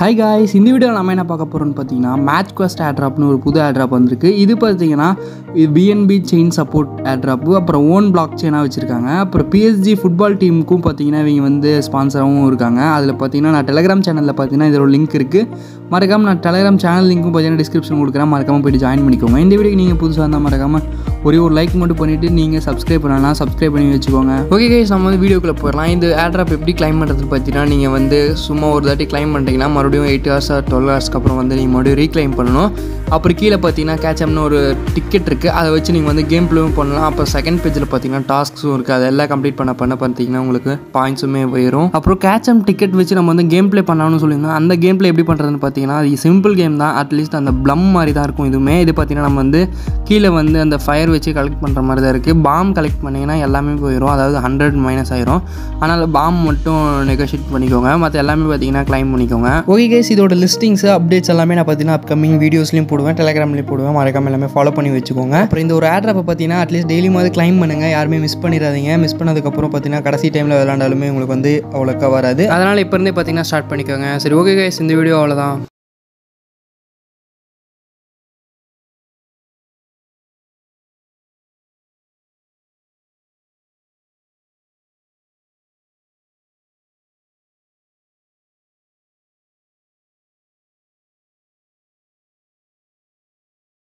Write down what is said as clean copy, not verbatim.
Hi guys, இந்த வீடியோவில் நம்ம என்ன பார்க்க போகிறோம்னு பார்த்தீங்கன்னா மேட்ச் குவெஸ்ட் ஏர்ட்ராப்னு ஒரு புது ஏர்ட்ராப் வந்திருக்கு. இது பார்த்தீங்கன்னா பிஎன்பி செயின் சப்போர்ட் ஏர்ட்ராப்பு, அப்புறம் ஓன் பிளாக் செயினாக வச்சுருக்காங்க. அப்புறம் பிஎஸ்ஜி ஃபுட்பால் டீமுக்கும் பார்த்தீங்கன்னா இவங்க வந்து ஸ்பான்சராகவும் இருக்காங்க. அதில் பார்த்தீங்கன்னா நான் டெலிகிராம் சேனலில் பார்த்தீங்கன்னா இதில் ஒரு லிங்க் இருக்குது. மறக்காமல் நான் டெலிகிராம் சேனல் லிங்க்கும் பார்த்தீங்கன்னா டிஸ்கிரிப்ஷன் கொடுக்குறேன், மறக்காமல் போய்ட்டு ஜாயின் பண்ணிக்கோங்க. இந்த வீடியோக்கு நீங்கள் புதுசாக இருந்தால் மறக்காமல் ஒரு லைக் மட்டும் பண்ணிவிட்டு நீங்கள் சப்ஸ்கிரைப் பண்ணலாம், சப்ஸ்கிரைப் பண்ணி வச்சுக்கோங்க. ஓகே கைஸ், நம்ம வந்து வீடியோக்குள்ளே போயிடலாம். இந்த ஏர்ட்ராப் எப்படி கிளைம் பண்ணுறதுன்னு பார்த்தீங்கன்னா நீங்கள் வந்து சும்மா ஒரு தாட்டி கிளைம் பண்ணிட்டீங்கன்னா மறுபடியும் 8 hours or 12 hours அப்புறம் வந்து நீங்கள் மறுபடியும் ரீக்ளைம் பண்ணணும். அப்புறம் கீழே பார்த்தீங்கன்னா கேட்சப்னு ஒரு டிக்கெட் இருக்குது, அதை வச்சு நீங்கள் வந்து கேம் ப்ளேவும் பண்ணலாம். அப்புறம் செகண்ட் பேஜில் பார்த்தீங்கன்னா டாஸ்க்ஸும் இருக்குது, அதெல்லாம் கம்ப்ளீட் பண்ண பார்த்தீங்கன்னா உங்களுக்கு பாயிண்ட்ஸுமே போயிடும். அப்புறம் கேட்சப் டிக்கெட் வச்சு நம்ம வந்து கேம் ப்ளே பண்ணலாம்னு சொல்லியிருந்தோம். அந்த கேம் ப்ளே எப்படி பண்ணுறதுன்னு பார்த்தீங்கன்னா அது சிம்பிள் கேம் தான், அட்லீஸ்ட் அந்த ப்ளம் மாதிரி தான் இருக்கும் இதுவுமே. இது பார்த்தீங்கன்னா நம்ம வந்து கீழே வந்து அந்த ஃபயர் வச்சு கலெக்ட் பண்ணுற மாதிரி தான் இருக்குது. பாம் கலெக்ட் பண்ணிங்கன்னா எல்லாமே போயிடும், அதாவது 100 மைனஸ் ஆயிரும். ஆனால் பாம் மட்டும் நெகோஷியேட் பண்ணிக்கோங்க, மற்ற எல்லாமே பார்த்தீங்கன்னா கிளைம் பண்ணிக்கோங்க. ஓகே கைஸ், இதோட லிஸ்டிங்ஸ் அப்டேட்ஸ் எல்லாமே நான் பார்த்தீங்கன்னா அப்கமிங் வீடியோஸ்லையும் போடுவேன், டெலிகிராம்லேயும் போடுவேன், மறக்காம எல்லாமே ஃபாலோ பண்ணி வச்சுக்கோங்க. அப்புறம் இந்த ஒரு ஏர்ட்ராப்பை பார்த்தீங்கன்னா அட்லீஸ்ட் டெய்லி மாதிரி கிளைம் பண்ணுங்கள், யாருமே மிஸ் பண்ணிடாதீங்க. மிஸ் பண்ணதுக்கப்புறம் பார்த்தீங்கன்னா கடைசி டைமில் விளையாண்டாலுமே உங்களுக்கு வந்து அவ்வளோக்கா வராது. அதனால் இப்போ இருந்தே பார்த்தீங்கன்னா ஸ்டார்ட் பண்ணிக்கோங்க. சரி ஓகே கைஸ், இந்த வீடியோ அவ்வளோதான்.